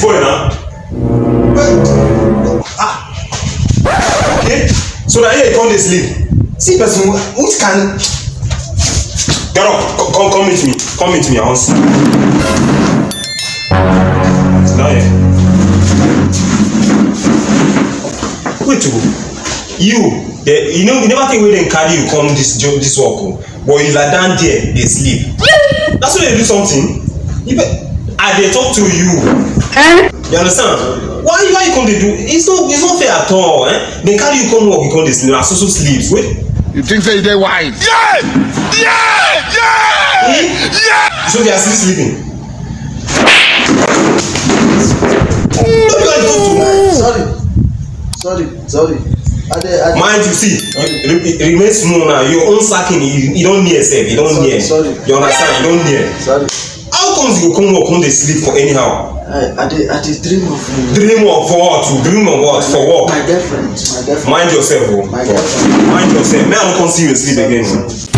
boy now. Okay. So now here you come to sleep. See person which can get up. Come meet me. Come meet me. I want to see. Now here. Wait, you know, you never think we didn't carry you come this work, but you are down there, they sleep. That's why they do something. They talk to you. You understand? Why you come to do? It's not fair at all. They carry you come work, you come to sleep. And so sleeps. Wait. You think that they're wise? Yeah! So they are still sleeping. Sorry. Mind you, see, it remains small now. Your own sacking, you don't near self. You don't near. Sorry. You understand? You don't near. Sorry. How comes you come work, come they sleep for anyhow? I did dream of you. Dream of what? Dream of what? For what? My girlfriend. Mind yourself, bro. My girlfriend. Mind yourself. May I not come see you sleep again.